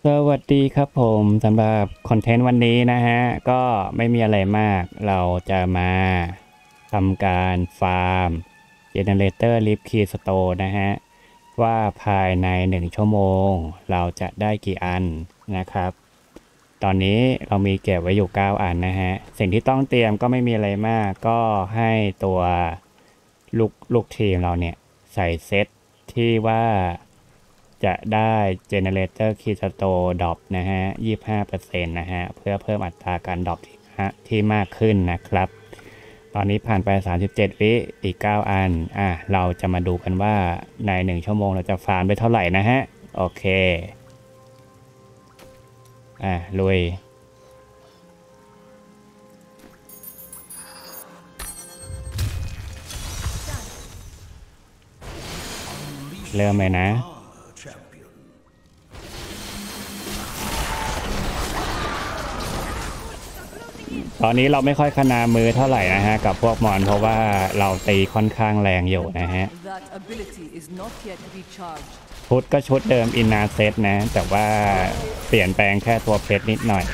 สวัสดีครับผมสำหรับคอนเทนต์วันนี้นะฮะก็ไม่มีอะไรมากเราจะมาทำการฟาร์ม Generator Lift Keystone นะฮะว่าภายใน1ชั่วโมงเราจะได้กี่อันนะครับตอนนี้เรามีเก็บไว้อยู่9อันนะฮะสิ่งที่ต้องเตรียมก็ไม่มีอะไรมากก็ให้ตัวลูกทีมเราเนี่ยใส่เซตที่ว่าจะได้ Generator Keystone Drop นะฮะ 25% นะฮะเพื่อเพิ่มอัตราการดรอปที่มากขึ้นนะครับตอนนี้ผ่านไป37วิอีก9อันเราจะมาดูกันว่าใน1ชั่วโมงเราจะฟาร์มได้เท่าไหร่นะฮะโอเคลุยเริ่มเลยนะตอนนี้เราไม่ค่อยขนามือเท่าไหร่นะฮะกับพวกมอนเพราะว่าเราตีค่อนข้างแรงอยู่นะฮะชุดก็ชุดเดิมอินนาเซตนะแต่ว่าเปลี่ยนแปลงแค่ตัวเพชรนิดหน่อย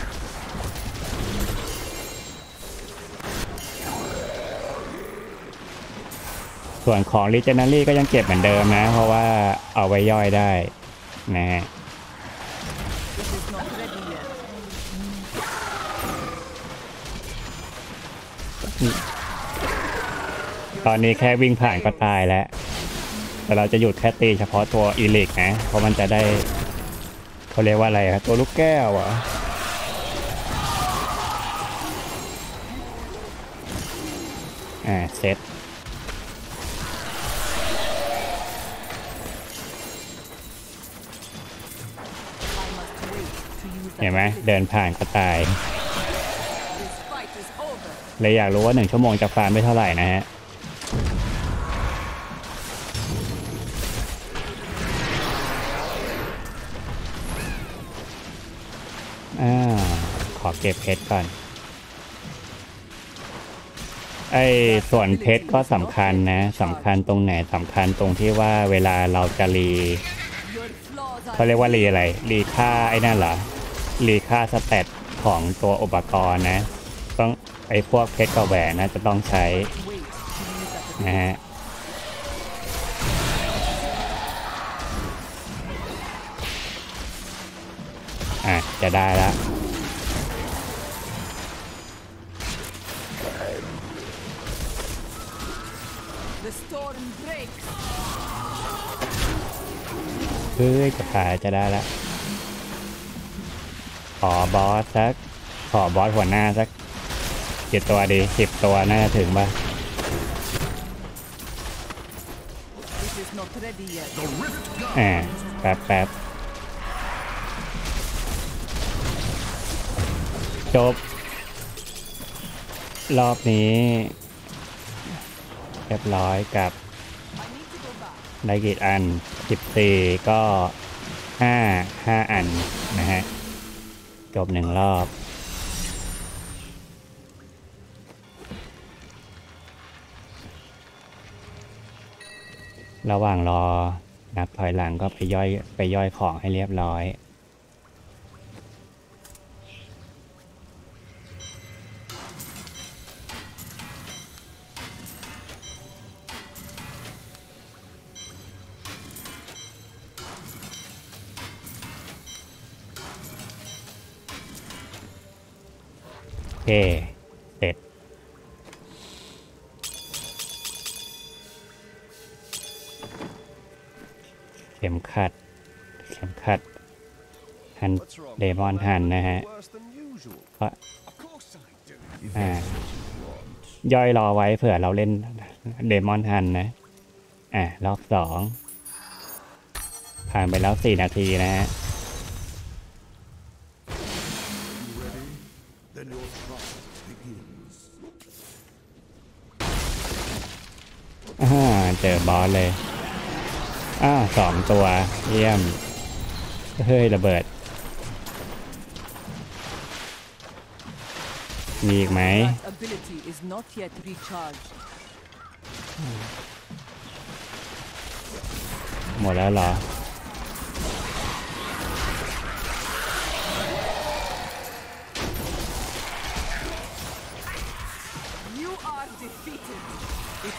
ส่วนของ Legendary ก็ยังเก็บเหมือนเดิมนะเพราะว่าเอาไว้ย่อยได้นะฮะตอนนี้แค่วิ่งผ่านก็ตายแล้วแต่เราจะหยุดแค่ตีเฉพาะตัวอีลิกนะเพราะมันจะได้เขาเรียกว่าอะไรครับตัวลูกแก้วเซตเห็นไหมเดินผ่านก็ตายเลยอยากรู้ว่า1ชั่วโมงจะฟาร์มไม่เท่าไหร่นะฮะขอเก็บเพชรก่อนส่วนเพชรก็สำคัญนะสำคัญตรงไหนสำคัญตรงที่ว่าเวลาเราจะเขาเรียกว่าอะไรค่านั่นเหรอค่าสเตตของตัวอุปกรณ์นะต้องพวกเพชรกับแหวนนะจะต้องใช้นะฮะจะได้แล้วจะขายจะได้แล้วขอบอสหัวหน้าสักกี่ตัวดี10ตัวน่าจะถึงป่ะแป๊บจบรอบนี้เรียบร้อยกับได้กี่อัน14ก็5อันนะฮะจบ1รอบระหว่างรอนับถอยหลังก็ไปย่อยของให้เรียบร้อยโอเคเสร็จเข็มขัดฮันเดมอนฮันนะฮะเพราะย่อยรอไว้เผื่อเราเล่นเดมอนฮันนะรอบ2ผ่านไปแล้ว4นาทีนะฮะเจอบอสเลย2ตัวเยี่ยมเฮ้ยระเบิดมีอีกไหมหมดแล้วเหรอ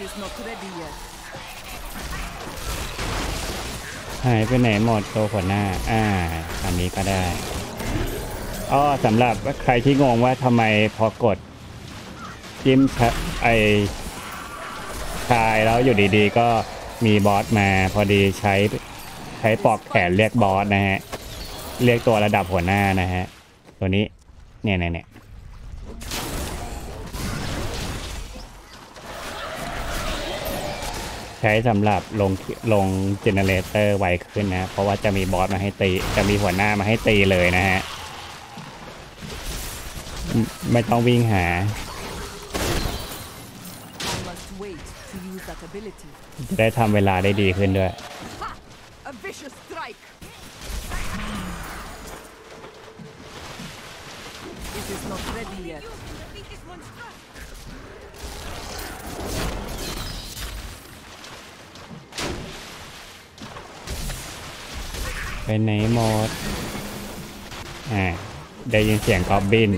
is not ready yet. หายไปไหนหมดตัวหัวหน้าอันนี้ก็ได้สำหรับใครที่งงว่าทำไมพอกดจิ้มไอชายแล้วอยู่ดีๆก็มีบอสมาพอดีใช้ปอกแขนเรียกบอสนะฮะเรียกตัวระดับหัวหน้านะฮะตัวนี้เนี่ยใช้สำหรับลงเจเนเรเตอร์ไวขึ้นนะเพราะว่าจะมีบอสมาให้ตีจะมีหัวหน้ามาให้ตีเลยนะฮะไม่ต้องวิ่งหาจะได้ทำเวลาได้ดีขึ้นด้วยไปไหนหมดได้ยินเสียงกอบบิน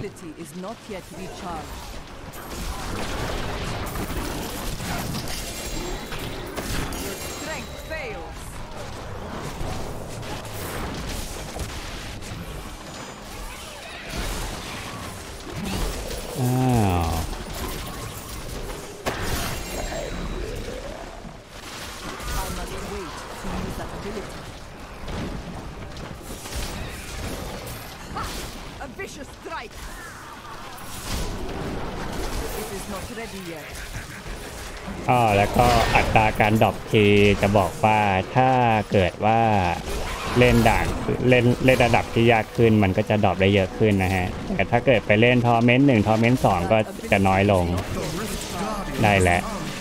แล้วก็อัตราการดรอปทีจะบอกว่าถ้าเกิดว่าเล่นด่านเล่นระดับที่ยากขึ้นมันก็จะดรอปได้เยอะขึ้นนะฮะแต่ถ้าเกิดไปเล่นทอร์เมนต์1ทอร์เมนต์2ก็จะน้อยลงได้แหละ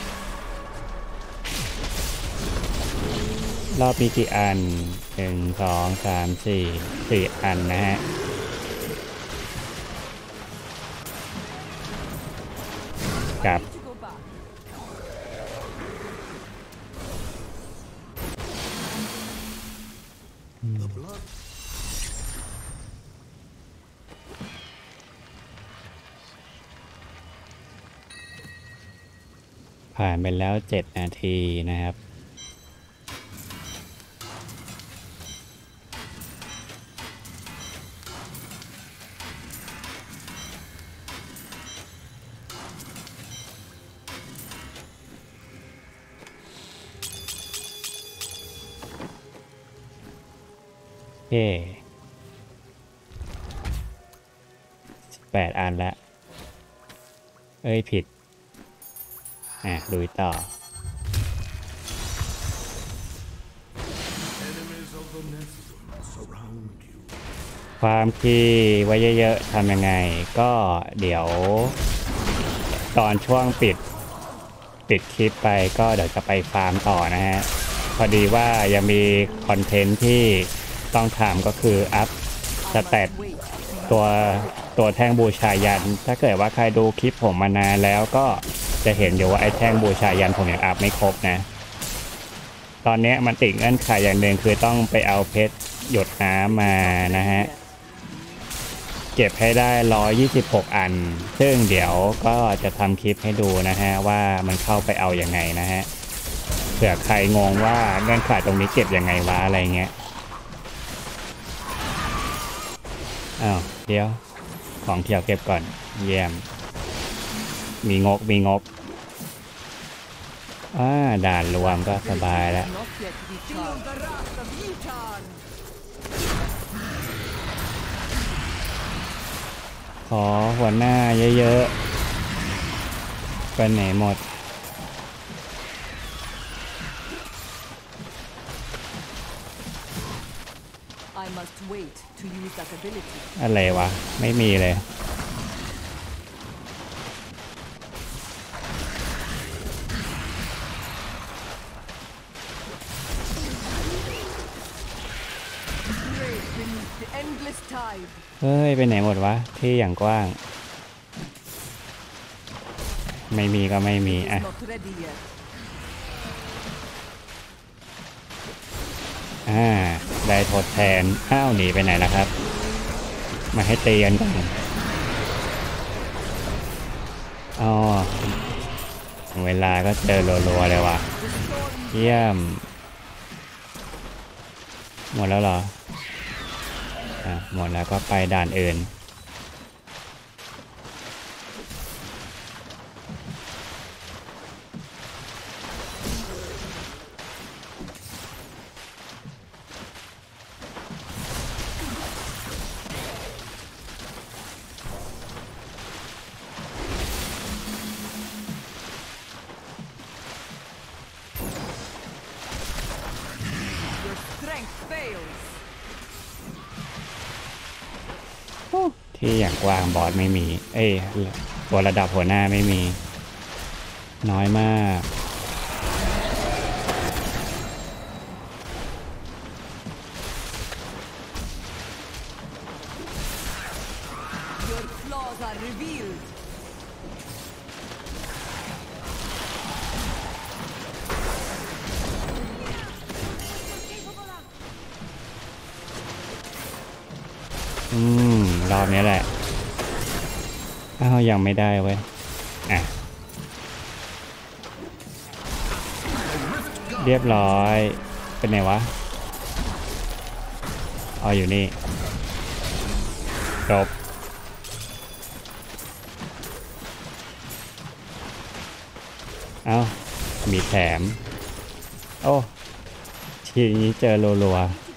รอบมีกี่อัน1 2 3 4อันนะฮะกับผ่านไปแล้ว7 นาทีนะครับ8 อันแล้วผิดดูต่อความคีย์ไว้เยอะๆทำยังไงก็เดี๋ยวตอนช่วงปิดคลิปไปก็เดี๋ยวจะไปฟาร์มต่อนะฮะพอดีว่ายังมีคอนเทนต์ที่ต้องทำก็คืออัพสเตตตัวแท่งบูชายันถ้าเกิดว่าใครดูคลิปผมมานานแล้วก็จะเห็นอยู่ว่าไอ้แท่งบูชายันผมยังอัพไม่ครบนะตอนนี้มันติดเงื่อนไขอย่างหนึ่งคือต้องไปเอาเพชรหยดน้ำมานะฮะเก็บให้ได้126 อันซึ่งเดี๋ยวก็จะทำคลิปให้ดูนะฮะว่ามันเข้าไปเอายังไงนะฮะเผื่อใครงงว่าเงื่อนไขตรงนี้เก็บยังไงวะอะไรเงี้ยเดี๋ยวของเที่ยวเก็บก่อนเยี่ยมมีงบด่านรวมก็สบายแล้วขอหัวหน้าเยอะๆไปไหนหมดอะไรวะไม่มีเลยไปไหนหมดวะที่อย่างกว้างไม่มีก็ไม่มีได้ทดแทนหนีไปไหนล่ะครับมาให้ตีกันก่อนเวลาก็เจอรัวๆเลยว่ะเยี่ยมหมดแล้วเหรอหมดแล้วก็ไปด่านอื่นที่อย่างกว้างบอสไม่มีตัวระดับหัวหน้าไม่มีน้อยมากรอบนี้แหละยังไม่ได้เว้ยเรียบร้อยเป็นไงวะอยู่นี่จบมีแถมทีนี้เจอรัว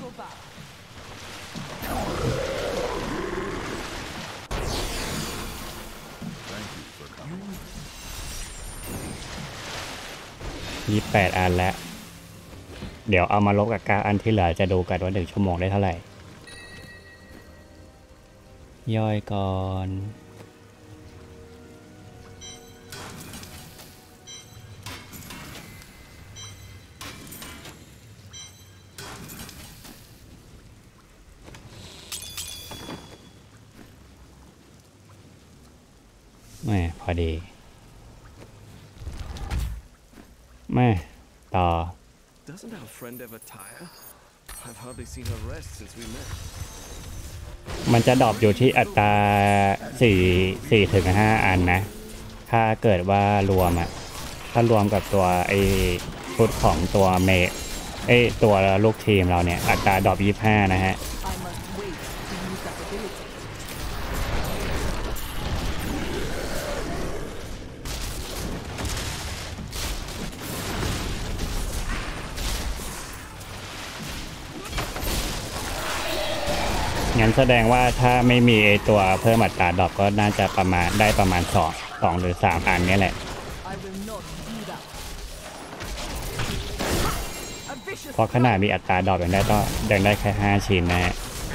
28 อันแล้วเดี๋ยวเอามาลบกับ9 อันที่เหลือจะดูกันว่า1 ชั่วโมงได้เท่าไหร่ย่อยก่อนพอดีต่อ Doesn't our friend ever tire? I've hardly seen her rest since we met. มันจะดรอปอยู่ที่อัตรา4 ถึง 5 อันนะถ้าเกิดว่ารวมถ้ารวมกับตัวชุดของตัวตัวลูกทีมเราเนี่ยอัตราดรอป25นะฮะงั้นแสดงว่าถ้าไม่มีตัวเพิ่มอัตราดรอปก็น่าจะประมาณ2 หรือ 3 อันนี้แหละเพราะขนาดมีอัตราดรอปยังได้แค่5 ชิ้นนะฮะ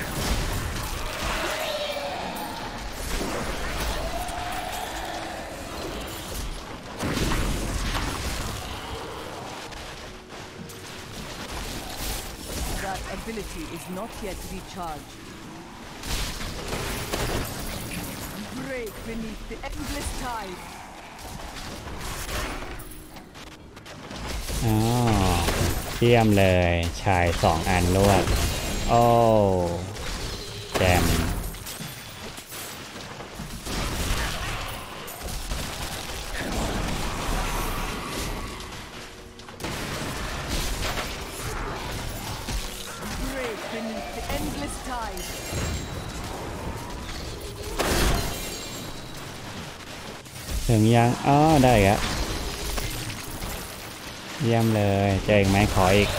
ability is not yet recharged. Break beneath the endless tide. เยี่ยมเลยชาย2 อันรวดแจมถึงยังได้ครับเยี่ยมเลยเจออีกไหมขออีก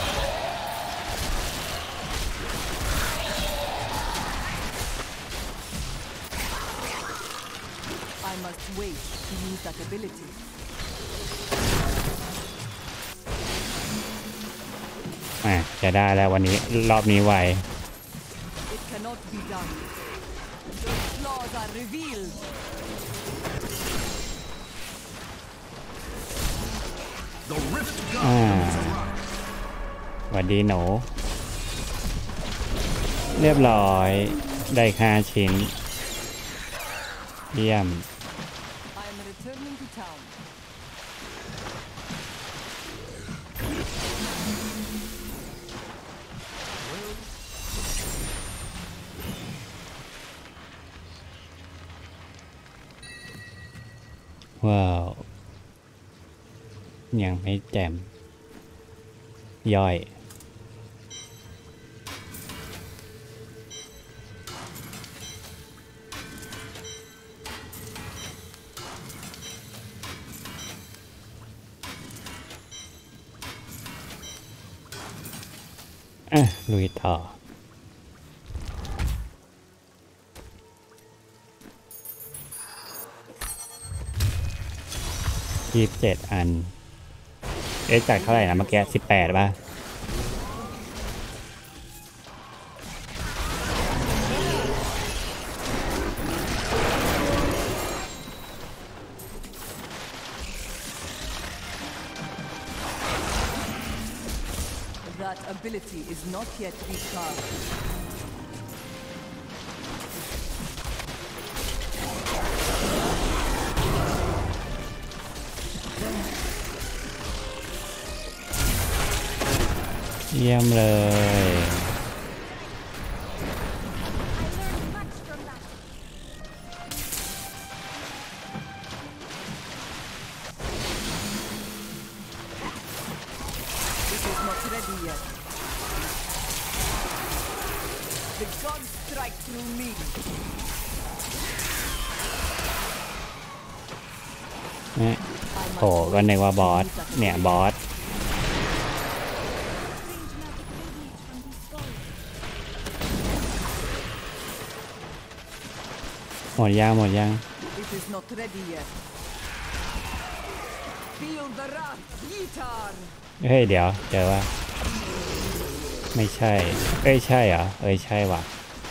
จะได้แล้ววันนี้รอบนี้ไวหวัดดีหนูเรียบร้อยได้5 ชิ้นเยี่ยมว้าวยังไม่แจ่มย่อยลุยต่อ27 อันจากเท่าไหร่นะเมื่อกี้18ป่ะ That ability is not yet recharged. เยี่ยมเลย It is not ready yet. The gods strike through me. เนี่ยโหก็นึกว่าบอสเนี่ยบอสหมดยัง It is not ready yet. Feel the wrath, Yitar! เฮ้ยเดี๋ยวเจอว่าไม่ใช่ใช่เหรอใช่ว่ะ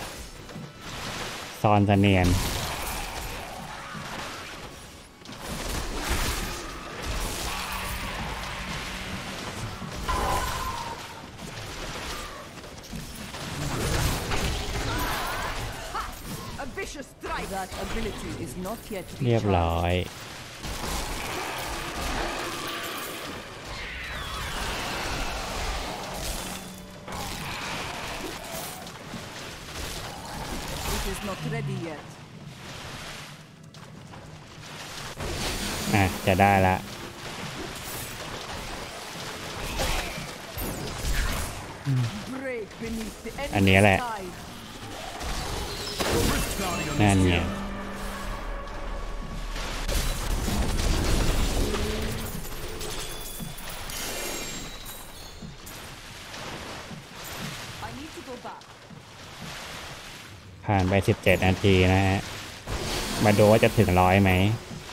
ซอนเสเนียน A vicious strike! That ability is not yet เรียบ recharged. ร้อย It is not ready yet. จะได้ละ Break beneath the อันนี้ endless แหละ tide. นั่นไง I need to go back. ผ่านไป17 นาทีนะฮะมาดูว่าจะถึง100ไหม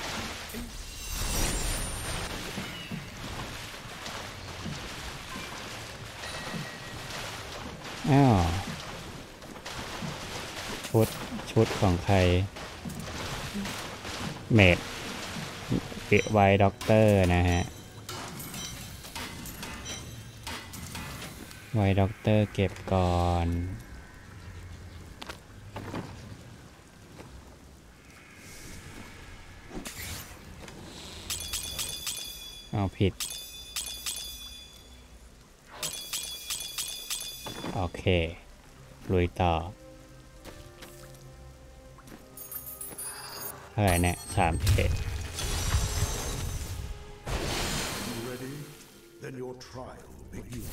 อ้าวชุดของใครเมดไวด็อกเตอร์นะฮะไวด็อกเตอร์เก็บก่อนเอาผิดโอเคลุยต่อเท่าไหร่เนี่ย31 Ready? Then your trial begins.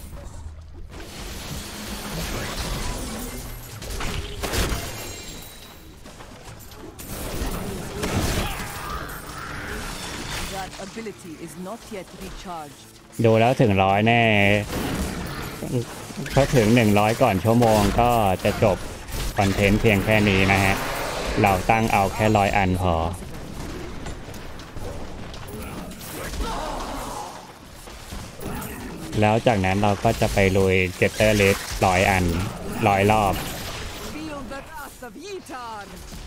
That ability is not yet recharged. ดูแล้วถึง100แน่ถ้าถึง100ก่อนชั่วโมงก็จะจบคอนเทนต์เพียงแค่นี้นะฮะเราตั้งเอาแค่100 อันพอแล้วจากนั้นเราก็จะไปลุยเจตเตอร์เลส100 อัน100 รอบ Feel the wrath of Yitar!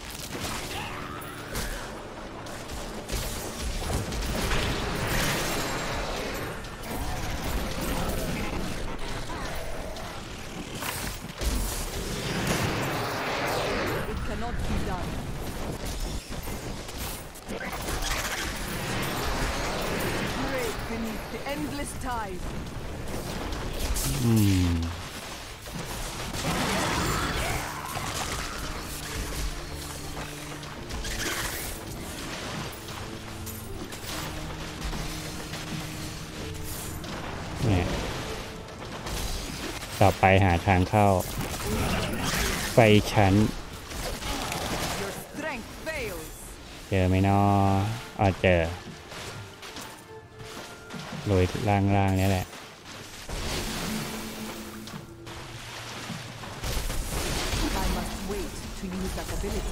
It cannot be done. Break beneath the endless tide. เต่อไปหาทางเข้าไปชั้น Your strength fails. เจอไหมนออ๋อเจอลุยล่างๆนี่แหละ I must wait to use that ability.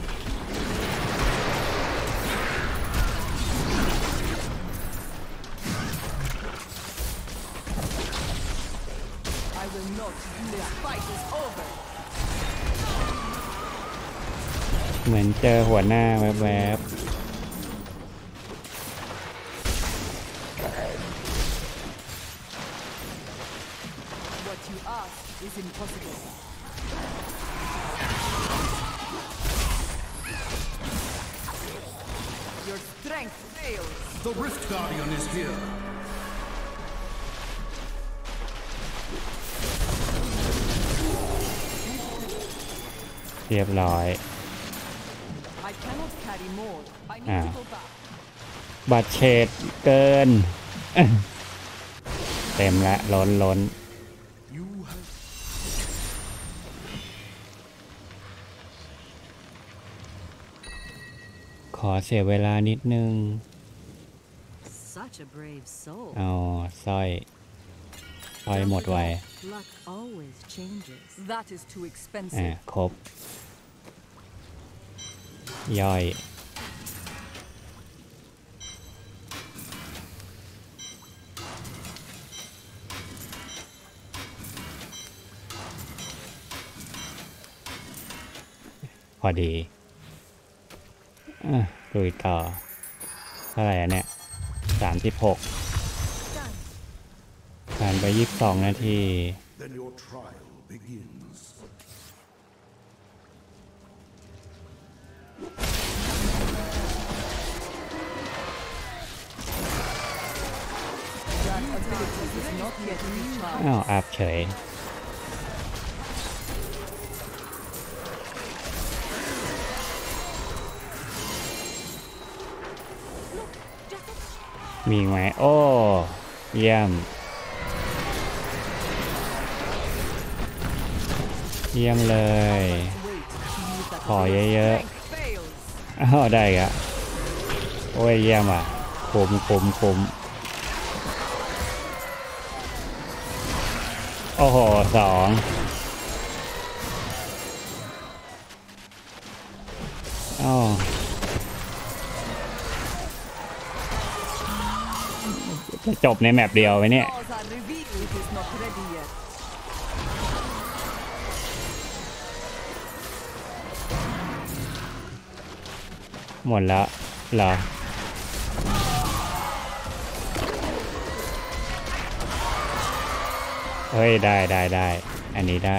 I will not. This fight is over. เหมือนเจอหัวหน้าแวบ What you ask is impossible. Your strength fails. The Rift Guardian is here. ๆเรียบร้อย I cannot carry more. I need Ah. to go back. บัตรเฉดเกิน เต็มละล้น You have ขอเสียเวลานิดนึง Such a brave soul. เอาสร้อยหมดไว Luck always changes. That is too อ่ะ expensive. ครบ ย่อย พอดีลุยต่อเท่าไหร่อะเนี่ย36ผ่านไป22 นาที then your trial begins. That ability is not yet recharged. อ้าวอัพเฉย มีไหมโอ้ เยี่ยม เยี่ยมเลย Wait to use that ขอเยอะ strength fails. ๆอ้าวได้อีกอะโอ้ยเยี่ยมอ่ะคุ้มโอ้โห2อ้าวจะจบในแมปเดียวไหมเนี่ย Laws are revealed. It is not ready yet. หมดแล้วเหรอ เฮ้ย ได้ อันนี้ได้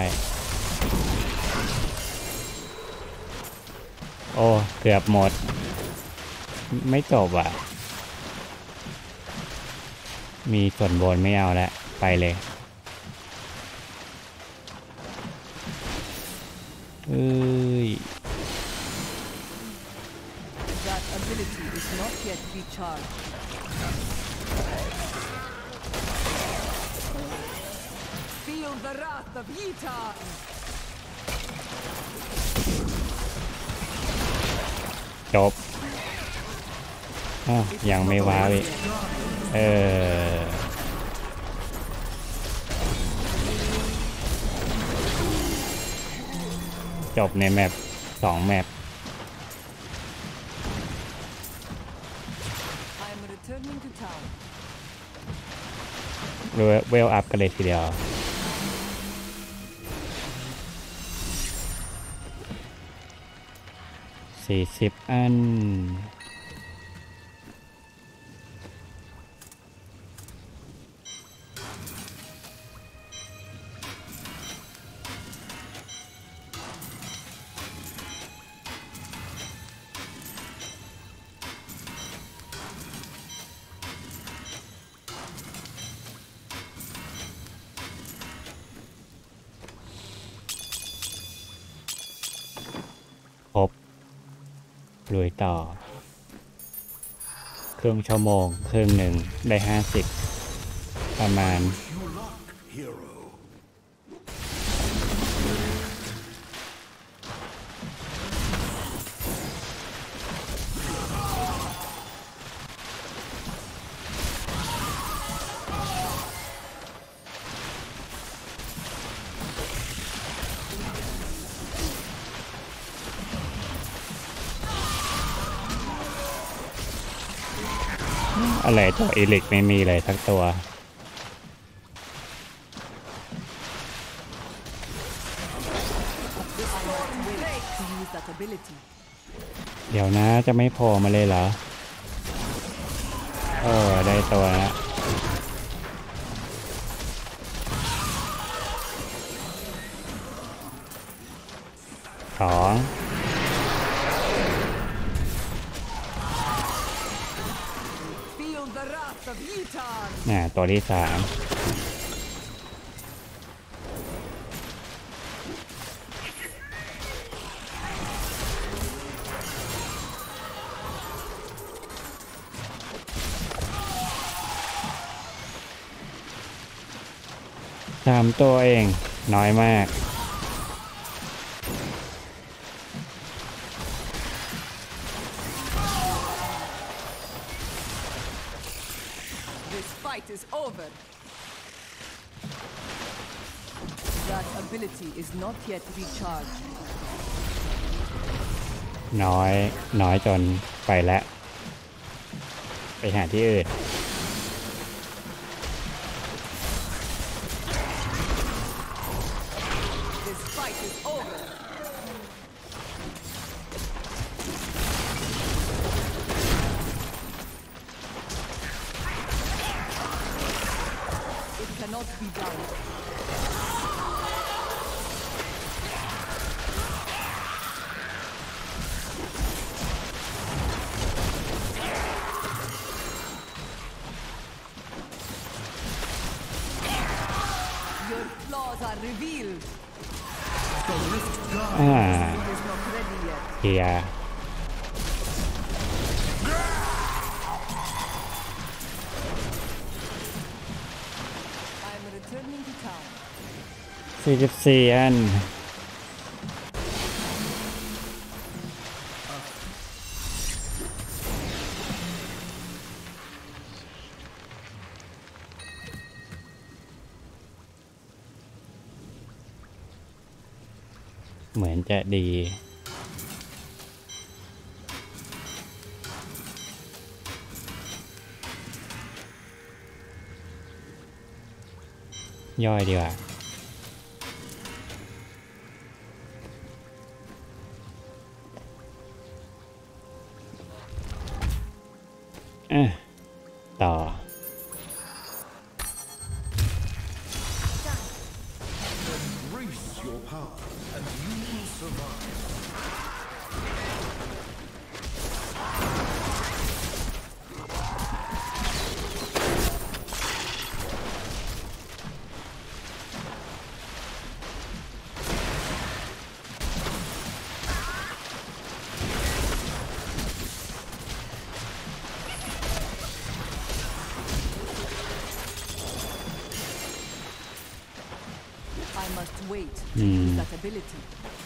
โอ้ เกือบหมด ไม่จบอ่ะ มีส่วนบนไม่เอาแล้ว ไปเลย เอ้ย That ability is not yet recharged. Feel the wrath of Yitar. จบอ้าวยังไม่ว้าวอีกจบในแมป2 แมป I am returning to town. เวลอัพกันเลยทีเดียว 40 อัน ครบลุยต่อ ครึ่งชั่วโมง ครึ่งหนึ่งได้ 50 ประมาณ you luck, hero. อะไรตัวอีลิกไม่มีเลยสักตัว To use that ability. เดี๋ยวนะจะไม่โผล่มาเลยเหรอได้ตัวแล้วสอง Feel the wrath of Yutan. ตัวที่สามตัวเองน้อยมาก This fight is over. That ability is not yet recharged. น้อยจนไปแล้ว ไปหาที่อื่น This fight is over. It cannot be done. Your flaws are revealed. The Rift Guard. It is not ready yet. เคลียร์ I'm returning to town. 44 อัน เหมือนจะดี ย่อยดีกว่า ต่อ Embrace your power, and you will survive. I must wait to use that ability.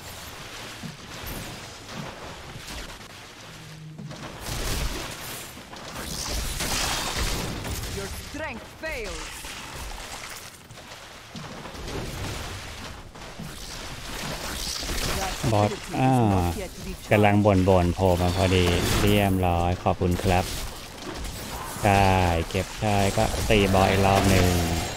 Your strength fails. That บอส ability is not yet กำลัง recharged. บ่นโผล่มาพอดีเรียบร้อยขอบคุณครับได้เก็บได้ก็ตีบอสอีกรอบหนึ่ง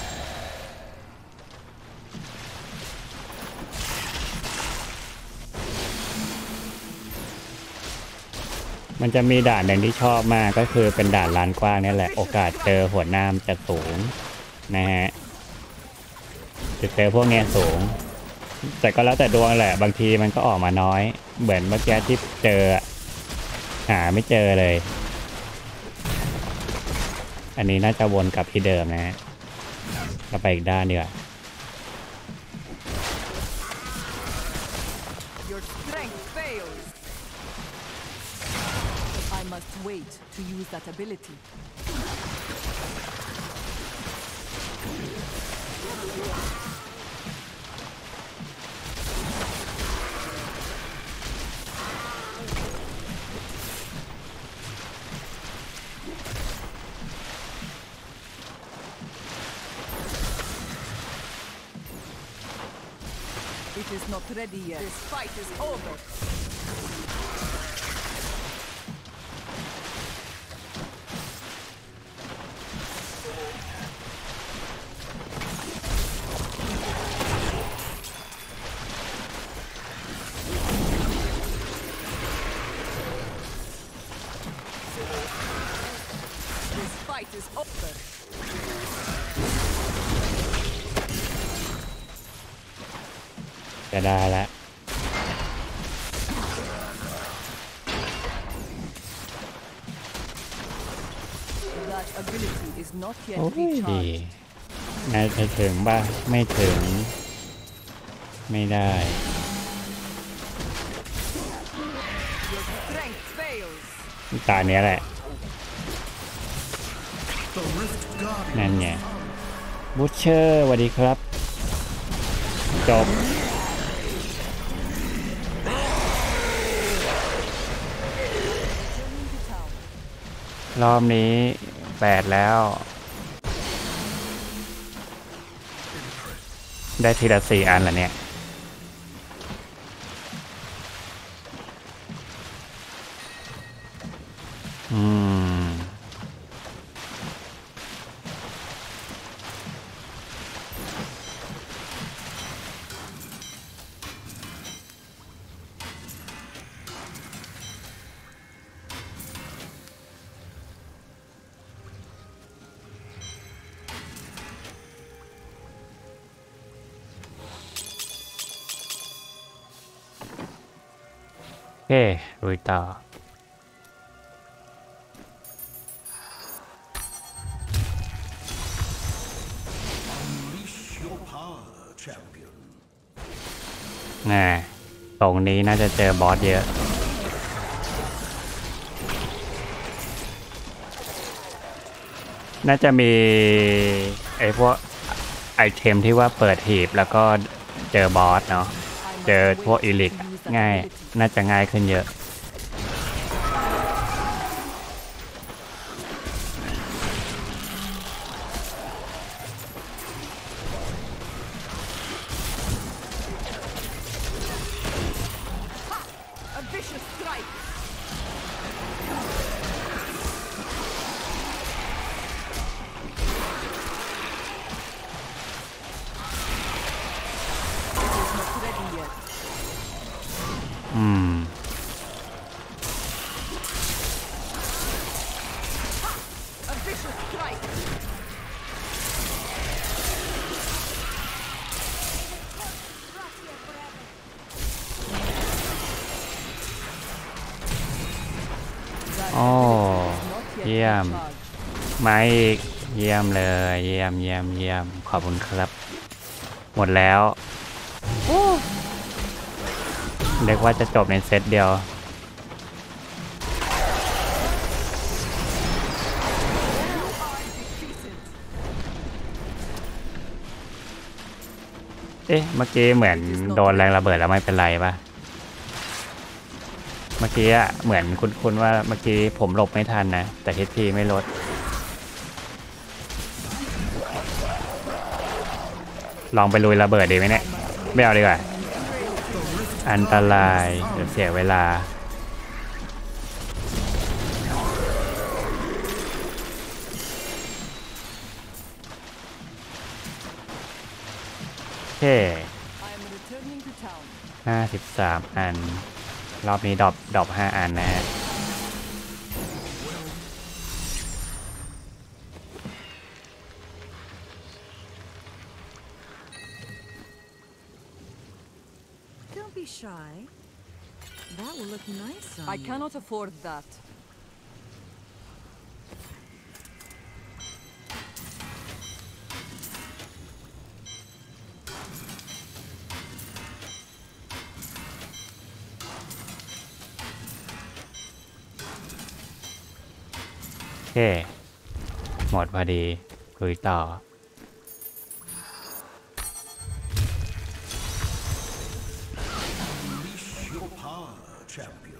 มันจะมีด่านหนึ่งที่ชอบมากก็คือเป็นด่านลานกว้างนี่แหละโอกาสเจอหัวหน้าจะสูงนะฮะจะเจอพวกเนี้ยสูง แต่ก็แล้วแต่ดวงแหละบางทีมันก็ออกมาน้อยเหมือนเมื่อกี้ที่เจอหาไม่เจอเลย อันนี้น่าจะวนกลับที่เดิมนะฮะก็ไปอีกด้านดีกว่า Your strength fails. I must wait to use that ability. It is not ready yet. This fight is over. is over. จะได้แล้ว That ability is not yet โอ้ย recharged. น่าจะถึงบ้าไม่ถึง ไม่ได้ Your strength fails. ตาเนี้ยแหละ The Rift Guardian นั่นไงบูชเชอร์สวัสดีครับ จบ รอบนี้8แล้ว ได้ทีละ4 อันเหรอเนี่ย อืม โอเคลุยต่อ unleash your power, champion. น่ะตรงนี้น่าจะเจอบอสเยอะ น่าจะมีไอ้พวกไอเทมที่ว่าเปิดหีบแล้วก็เจอบอสเนาะ เจอพวกอีลิกง่าย น่าจะง่ายขึ้นเยอะ A vicious strike. It is not ready yet. อืม A vicious strike. โอ้ Not yet เยี่ยม recharged. มาอีกเยี่ยมเลย เยี่ยมเยี่ยมเยี่ยมขอบคุณครับ หมดแล้วเรียกว่าจะจบในเซตเดียว เอ๊ะ เมื่อกี้เหมือนโดนแรงระเบิดแล้วไม่เป็นไรปะเมื่อกี้อะเหมือนคุ้นๆว่าเมื่อกี้ผมหลบไม่ทันนะ แต่ HP ไม่ลด ลองไปลุยระเบิดดีไหมเนี่ย ไม่เอาดีกว่า อันตรายเดี๋ยวเสียเวลา โอเค I am returning to town. 53 อัน รอบนี้ดรอป5 อันนะฮะ Don't be shy. That will look nice on I you. cannot afford that. โอเค หมดพอดีลุยต่อ Unleash your power, champion.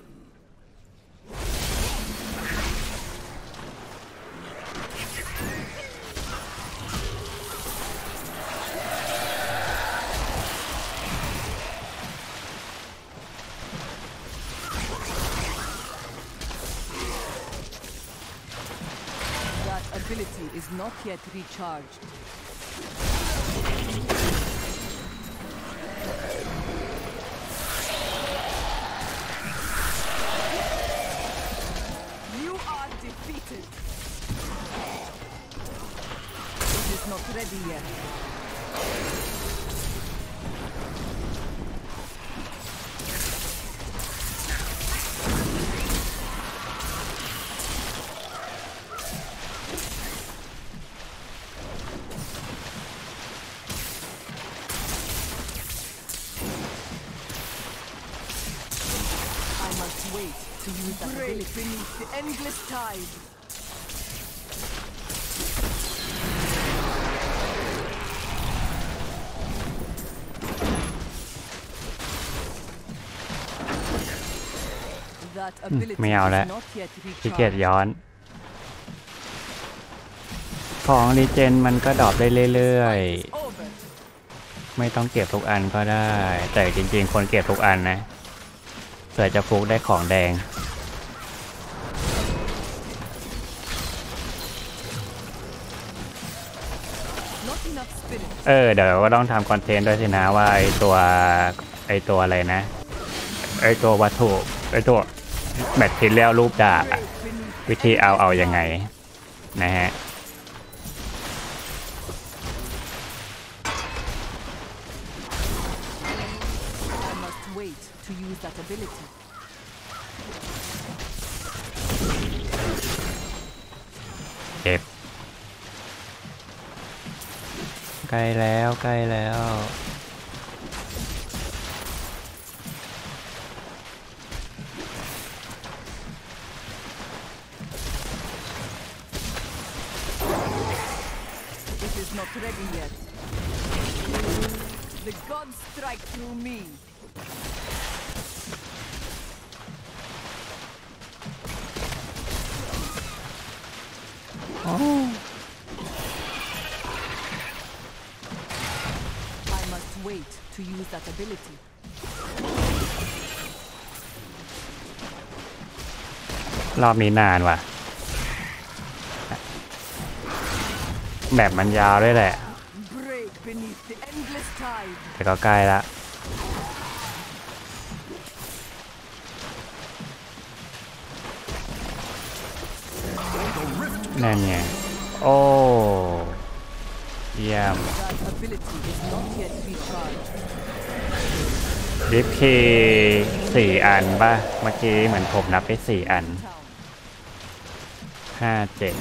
That ability is not yet recharged. You are defeated. wait to use that ability. Beneath the endless tide. That ability ไม่เอาแล้ว is not yet ขี้เกียจ recharged. ย้อน ของรีเจนมันก็ดรอปได้เรื่อย Over. ๆ ไม่ต้องเก็บทุกอันก็ได้ แต่จริงๆคนเก็บทุกอันนะเผื่อจะฟุกได้ของแดง Not enough spirit. เดี๋ยวก็ต้องทำคอนเทนต์ด้วยสินะว่าไอตัวอะไรนะ ไอตัววัตถุไอตัวแบตทิเลียลรูปดาบอะ Beneath วิธีเอายังไงนะฮะ I must wait to use that ability. เก็บใกล้แล้วใกล้แล้ว It is not ready yet. The gods strike through me. โอ้ I must wait to use that ability. รอบนี้นานว่ะ แบบมันยาวด้วยแหละ Break beneath the endless tide. แต่ก็ใกล้ละนั่นไง โอ้ เยี่ยม That ability is not yet recharged. ดิฟคี4 อันป่ะ เมื่อกี้เหมือนผมนับไป4 อัน Town. 5 7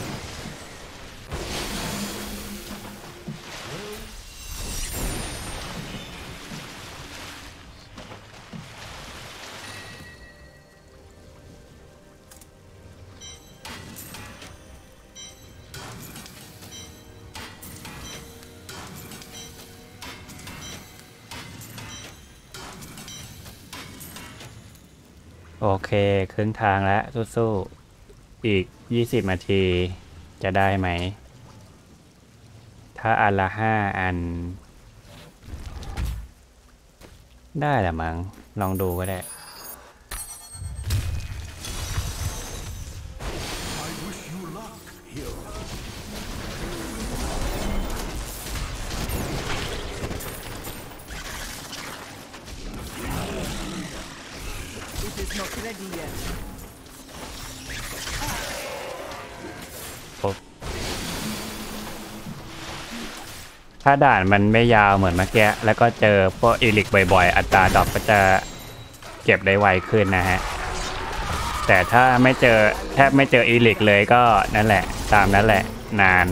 โอเคครึ่งทางแล้วสู้ๆอีก20 นาทีจะได้ไหม ถ้าอันละ5 อัน ได้แหละมั้งลองดูก็ได้ I wish you luck, hero. It is not ready yet. ถ้าด่านมันไม่ยาวเหมือนเมื่อกี้แล้วก็เจอพวกอีลิกบ่อยๆ อัตราดรอปก็จะเก็บได้ไวขึ้นนะฮะ แต่ถ้าไม่เจอแทบไม่เจออีลิกเลยก็นั่นแหละตามนั้นแหละนาน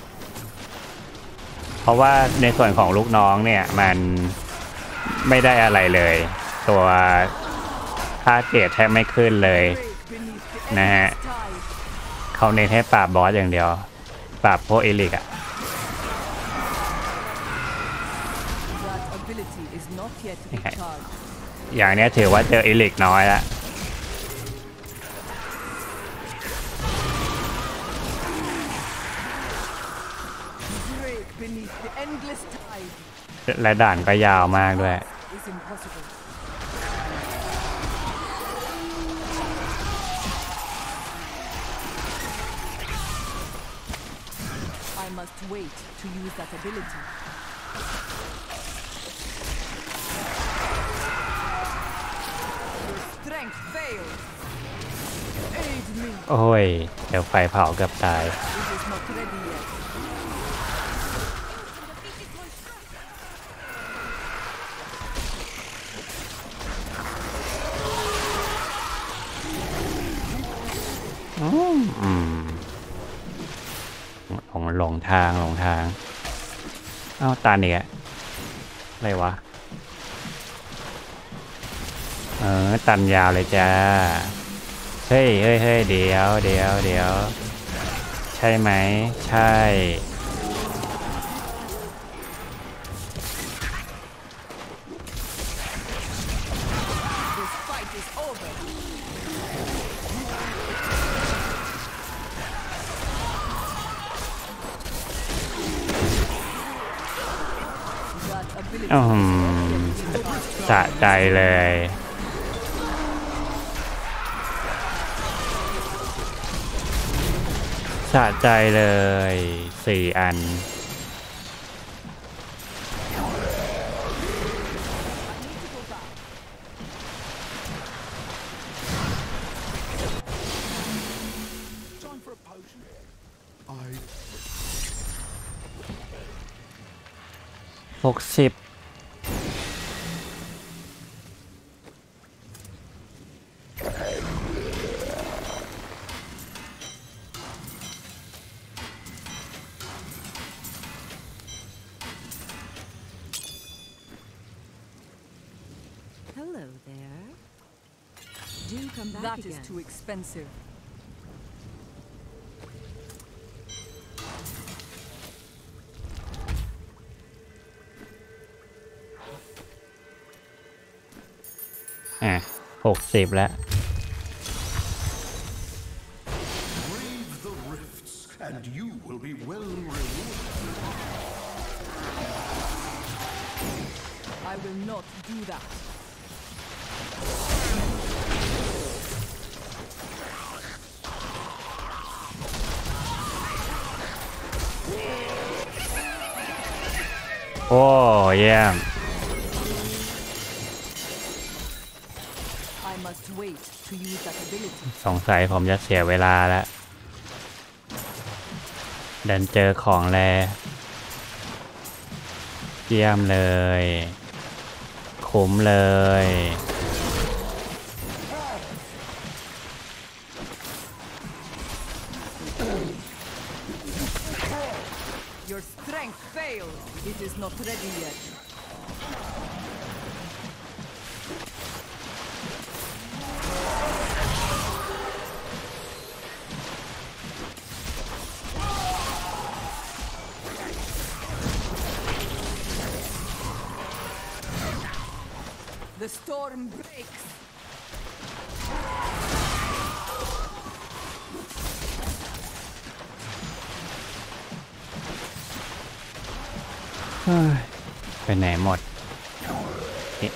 เพราะว่าในส่วนของลูกน้องเนี่ยมันไม่ได้อะไรเลย ตัวค่าเกรดแทบไม่ขึ้นเลย Break beneath the Nah. endless tide. เขาเน้นให้ปราบบอสอย่างเดียว ปราบพวกอีลิกอะ That ability is not yet Okay. recharged. อย่างเนี้ยถือว่าเจออีลิกน้อยละ Break beneath the endless tide. และด่านก็ยาวมากด้วย Is impossible. I must wait to use that ability. Your strength fails. Aid me. โอ้ย เดี๋ยวไฟเผาเกือบตาย It is not ready yet. อืมหลงทางเอ้าตาเนี่ยอะไรวะตันยาวเลยจ้าเฮ้ยเฮ้ยเฮ้ยเดี๋ยวเดี๋ยวเดี๋ยวใช่ไหมใช่ This fight is over. That ability อื is ม not yet สะใจเลยสะใจเลย4 อัน Time for a potion. I 60 Hello there. Do come back That again. is too expensive. 60แล้ว brave the rifts, and you will be well rewarded. I will not do that. โอ้เยี่ยม I must wait to use that ability. สงสัยผมจะเสียเวลาแล้วดันเจอของแรเยี่ยมเลยคุ้มเลย Your strength failed. It is not ready yet. The storm breaks. เฮ้ยไปไหนหมดนี่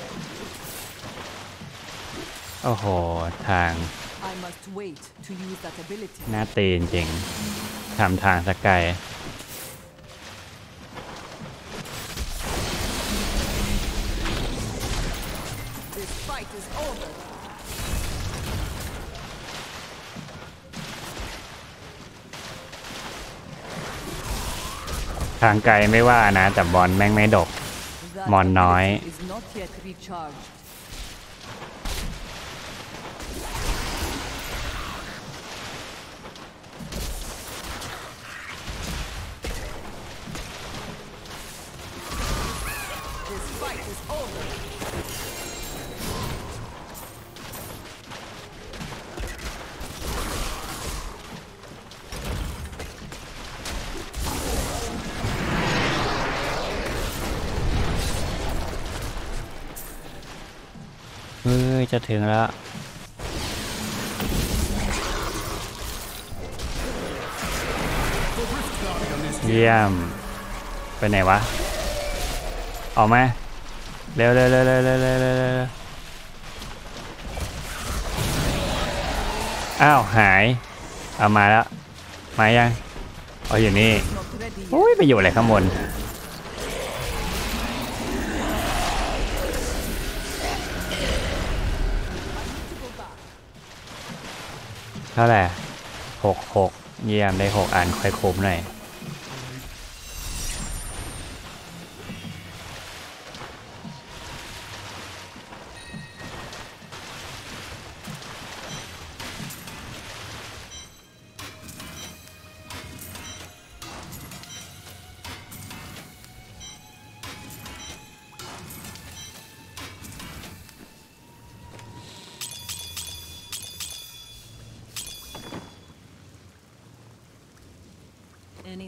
โอ้โห ทาง I must wait to use that ability. หน้าตีนจริงทำทางสกาย This fight is over. ทางไกลไม่ว่านะ แต่บอลแม่งไม่ดก That Mon nói. ability is not yet recharged. This fight is over. เฮ้ย จะถึงแล้ว เยี่ยม ไปไหนวะ ออกมา เร็วเร็วเร็วเร็วเร็วเร็วเร็วเร็วอ้าว หาย เอามาแล้ว มายังเอาอยู่นี่ Not ready โอ้ yet. ย ไปอยู่อะไรข้างบน เท่าไหร่6 เยี่ยมได้6 อันค่อยคุ้มหน่อย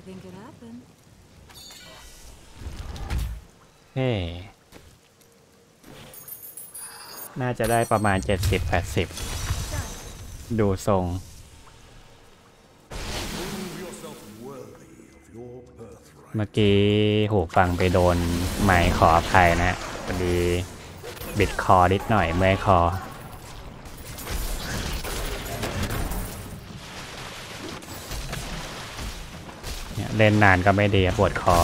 Anything could happen. เฮ้น่าจะได้ประมาณ70-80 ดูทรง Prove yourself worthy of your birthright. เมื่อกี้หูฟังไปโดนไมค์ขออภัยนะพอดีบิดคอนิดหน่อยเมื่อยคอเนี่ยเล่นนานก็ไม่ดีปวดคอ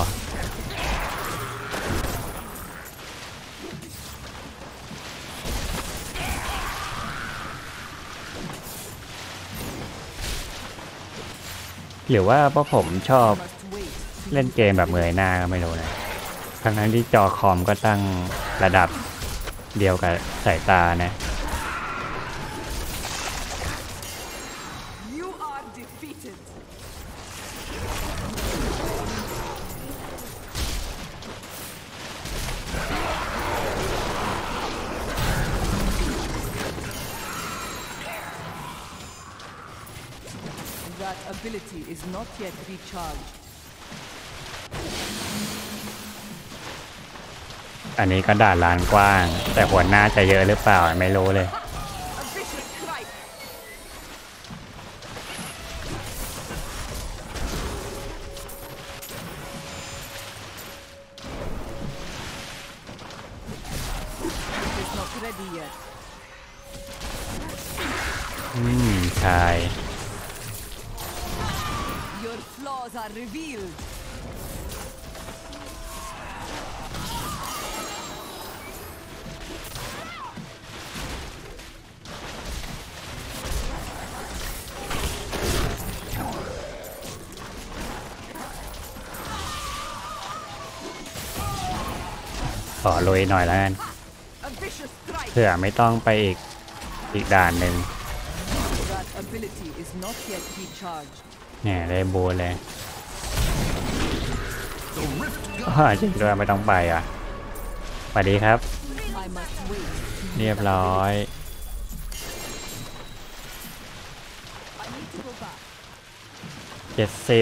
หรือว่าเพราะผมชอบ Must wait. เล่นเกมแบบเงยหน้าก็ไม่รู้นะทั้งที่จอคอมก็ตั้งระดับเดียวกับสายตานะ You are defeated. That ability is not yet recharged. อันนี้ก็ด่านลานกว้าง แต่หัวหน้าจะเยอะหรือเปล่าไม่รู้เลย A vicious strike. 'Is not ready yet. ชาย Your flaws are revealed. ขอลุยหน่อยแล้วกัน A vicious strike. เผื่อไม่ต้องไปอีกด่านหนึ่ง That ability is not yet recharged. เนี่ยได้บูเลย The rift จริงด้วยไม่ต้องไปอ่ะสวัสดีครับ I must wait. เรียบร้อย I need to go back. 70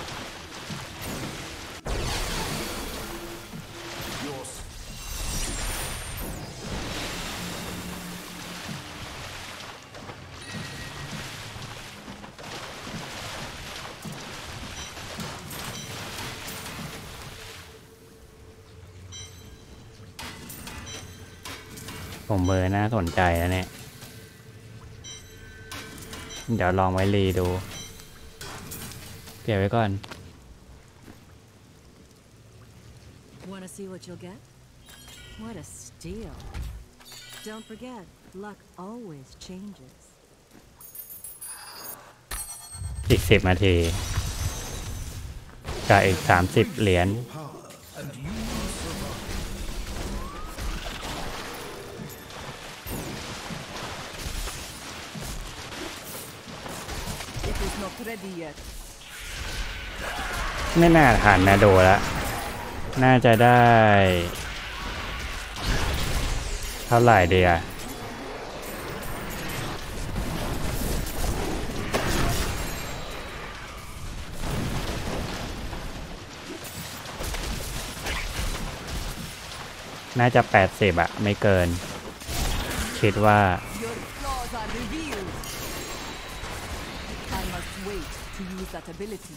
yours. ผมเบอร์น่าสนใจแล้วเนี่ย เดี๋ยวลองไว้รีดู เก็บไว้ก่อน Wanna see what you'll get? What a steal. Don't forget, luck always changes. อีก10 นาทีกับอีก30 เหรียญ Power, and you will survive. It is not ready yet. ไม่น่าทันนะดูแล้ว น่าจะได้ เท่าไหร่เดียน่าจะ80อะไม่เกิน คิดว่า Your flaws are revealed. I must wait to use that ability.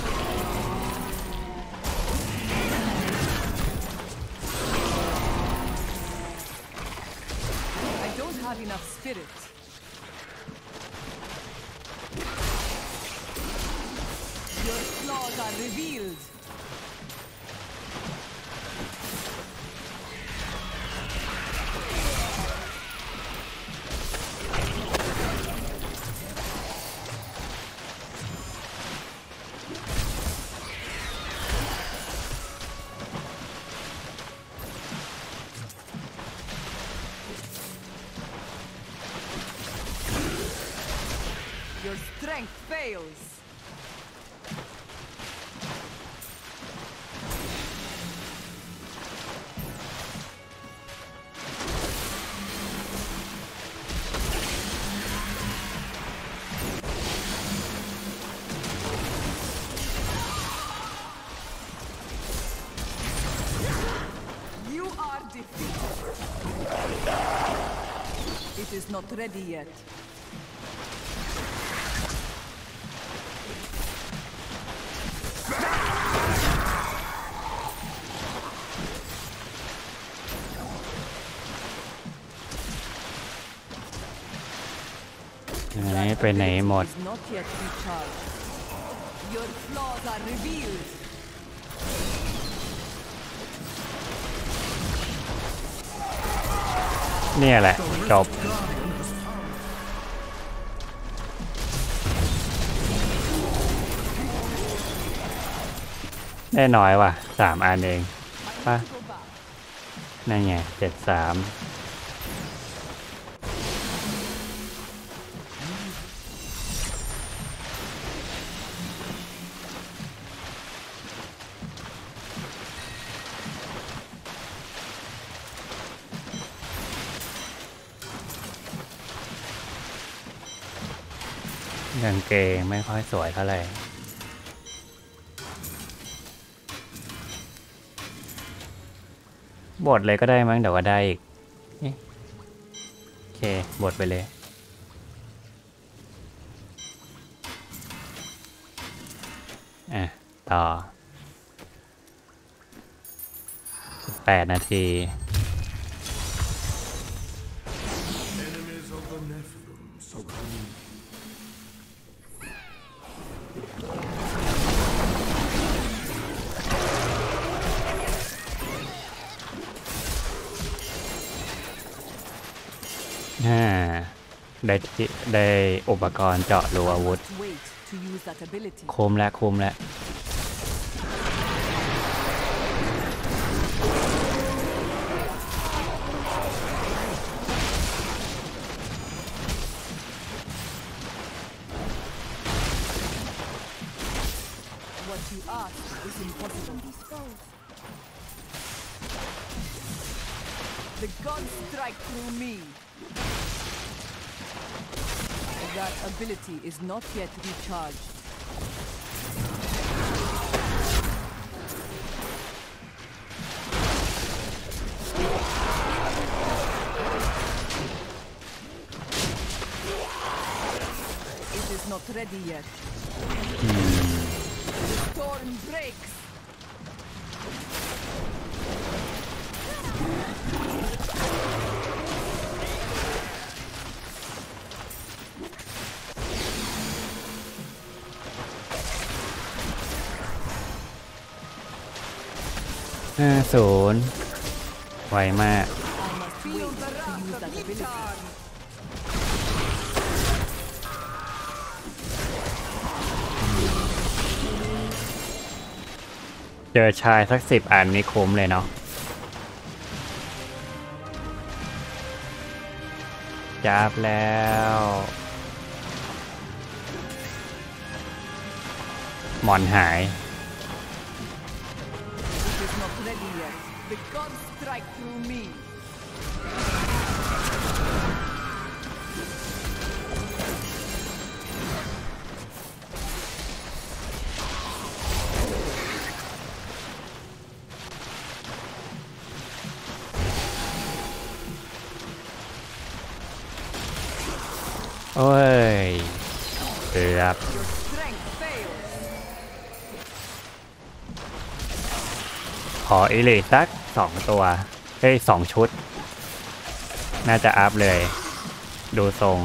I don't have enough spirit. Your flaws are revealed. Your strength fails. is not ready yet. ไปไหนหมด Is not yet recharged. Your flaws are revealed. เนี่ยแหละ จบ ได้น้อยว่ะ3 อันเองป่ะ Go back. นั่นไง73กางเกงไม่ค่อยสวยเท่าไหร่บทเลยก็ได้มั้งเดี๋ยวก็ได้อีกโอเคบทไปเลยต่อ8 นาที Enemies of the Nephilim succumb. ได้อุปกรณ์เจาะรูอาวุธ Wait to use that ability. คุ้มแล้วคุ้มแล้ว What you ask is impossible. The gods strike through me. That ability is not yet recharged. It is not ready yet. The storm breaks. ไวมาก I must feel the wrath of that ability. เจอชายสัก10 อันนี่คุ้มเลยเนาะจับแล้วหมอนหาย It is not ready yet. The gods strike through me. โอ้ยเกือบ Your strength fails. ขออิลิสัก2 ตัว2 ชุด น่าจะอัพเลย ดูทรง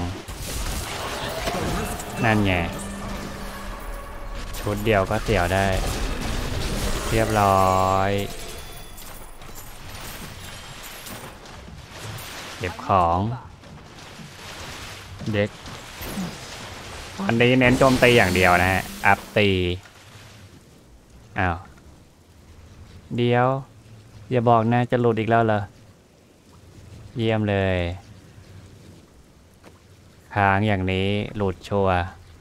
นั่นไง ชุดเดียวก็เสี่ยวได้ เรียบร้อยเก็บของเด็กวันนี้เน้นโจมตีอย่างเดียวนะฮะ อัพตีอ้าวเดี๋ยวอย่าบอกนะจะหลุดอีกแล้วเหรอเยี่ยมเลยค้างอย่างนี้หลุดชัวร์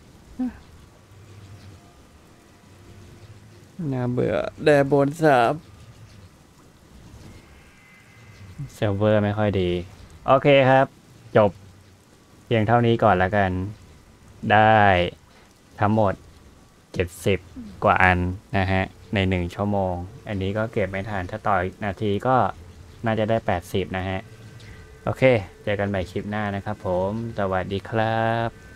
น่าเบื่อแดบน3เซิร์ฟเวอร์ไม่ค่อยดีโอเคครับจบเพียงเท่านี้ก่อนแล้วกันได้ทั้งหมด70 กว่าอันนะฮะใน1 ชั่วโมงอันนี้ก็เก็บไม่ทันถ้าต่ออีกนาทีก็น่าจะได้80นะฮะโอเค เจอกันใหม่คลิปหน้านะครับผม สวัสดีครับ